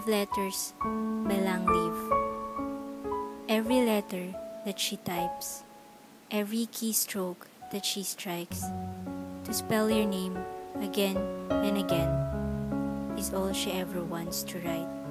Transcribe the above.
Love Letters by Lang Leaf. Every letter that she types, every keystroke that she strikes, to spell your name again and again, is all she ever wants to write.